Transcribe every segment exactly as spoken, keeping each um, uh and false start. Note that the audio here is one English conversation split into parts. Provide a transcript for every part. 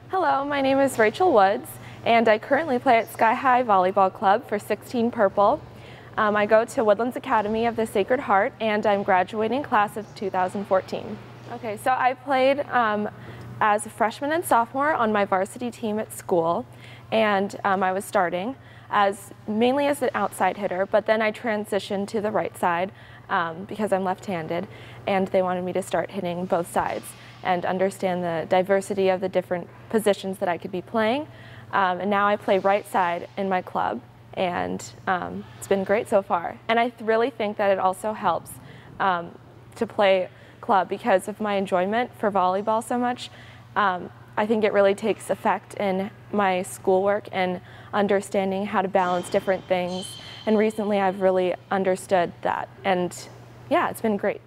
Hello, my name is Rachael Woods, and I currently play at Sky High Volleyball Club for sixteen Purple. Um, I go to Woodlands Academy of the Sacred Heart, and I'm graduating class of two thousand fourteen. Okay, so I played um, as a freshman and sophomore on my varsity team at school, and um, I was starting as mainly as an outside hitter, but then I transitioned to the right side um, because I'm left-handed, and they wanted me to start hitting both sides and understand the diversity of the different positions that I could be playing. Um, and now I play right side in my club, and um, it's been great so far. And I th really think that it also helps um, to play club because of my enjoyment for volleyball so much. Um, I think it really takes effect in my schoolwork and understanding how to balance different things. And recently I've really understood that. And yeah, it's been great.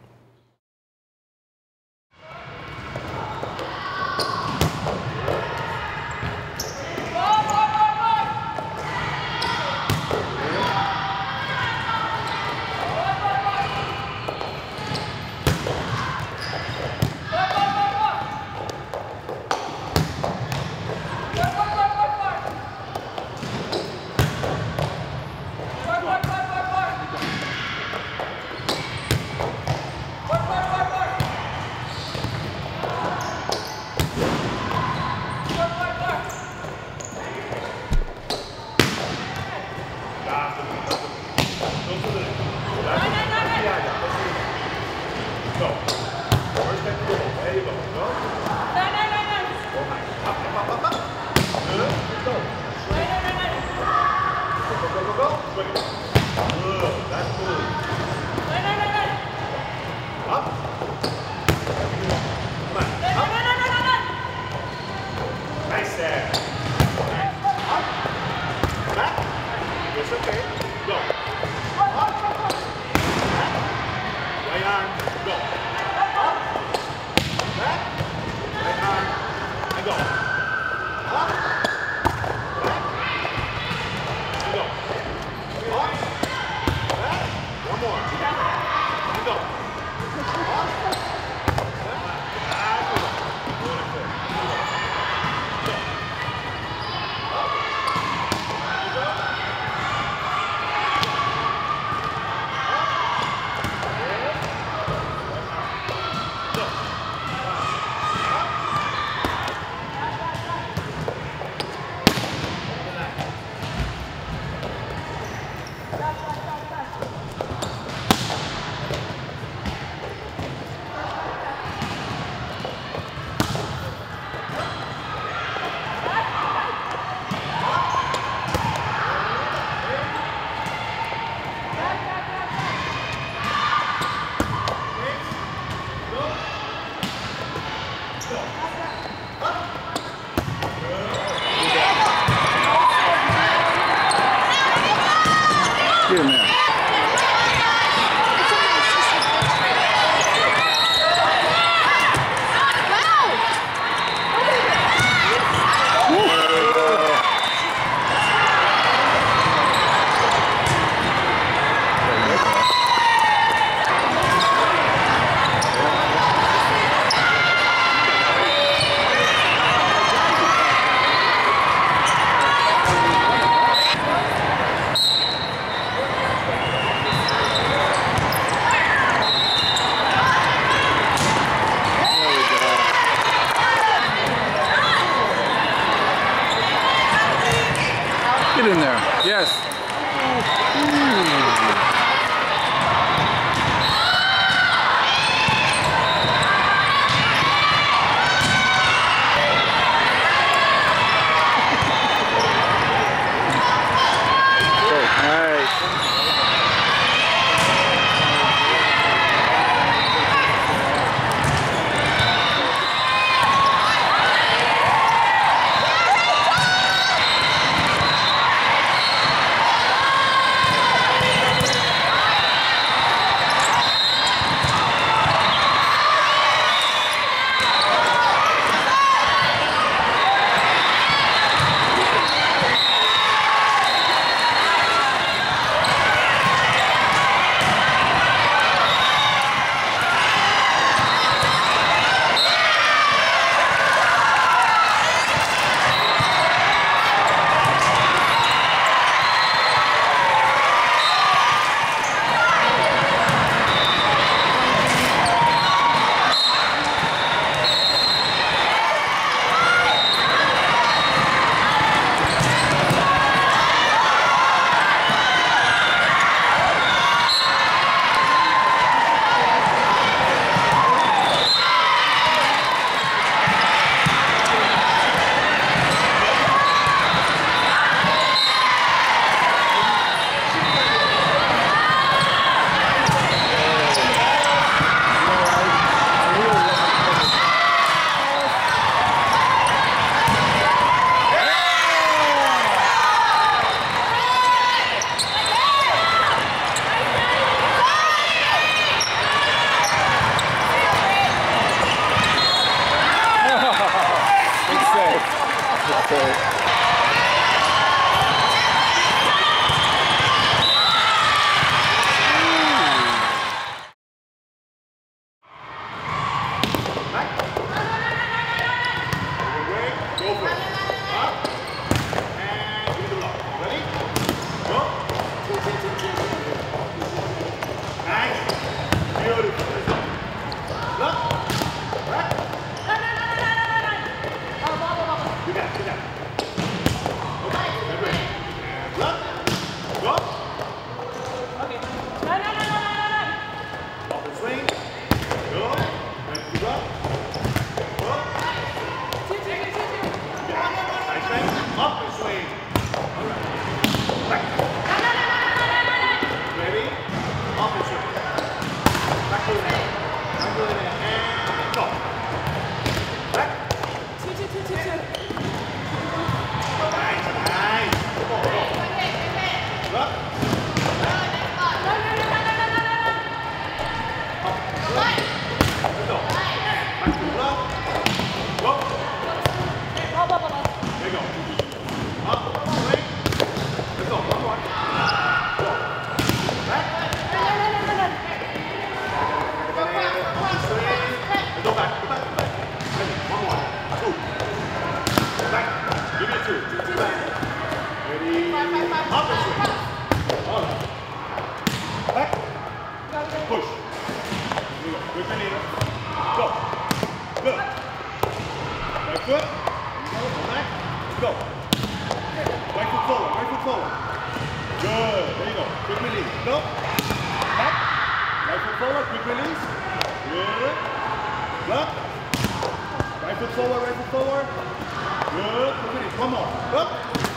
quick release. Good. Up. Right foot forward, right foot forward. Good. Quick release. One more. Up.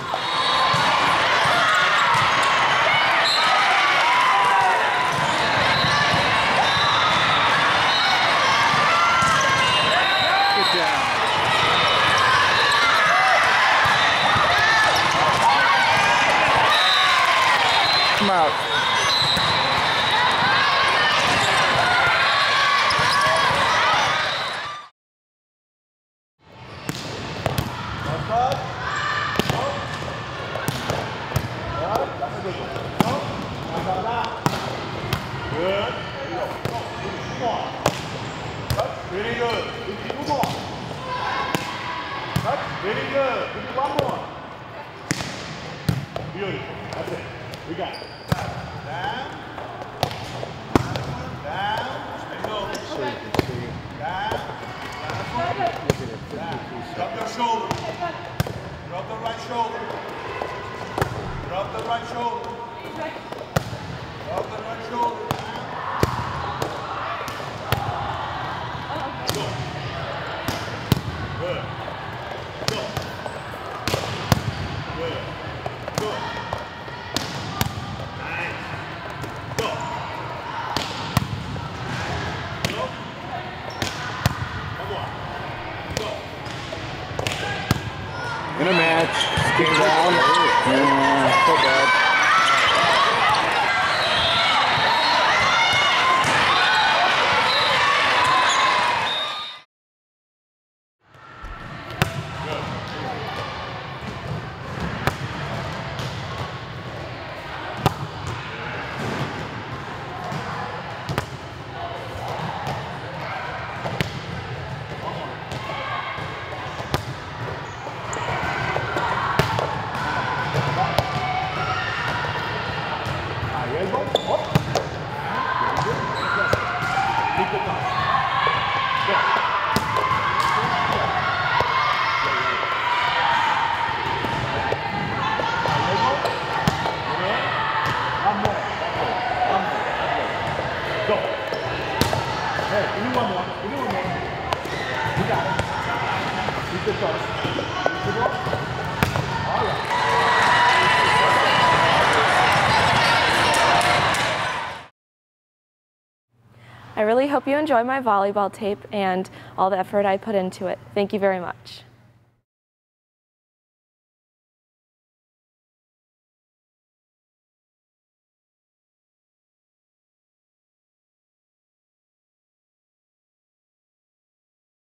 Good job. Come out. Good. Come on. Really good. Two more. Really good. One more. Beautiful. That's it. We got it. Down. Down. And go. Down. Down. Drop your shoulder. Drop the right shoulder. Drop the right shoulder. Drop the right shoulder. Go. Good. Go. Good. Good. Nice. Go. Go. Come on. Go. In a match, kick down. Yeah, so bad. I really hope you enjoy my volleyball tape and all the effort I put into it. Thank you very much.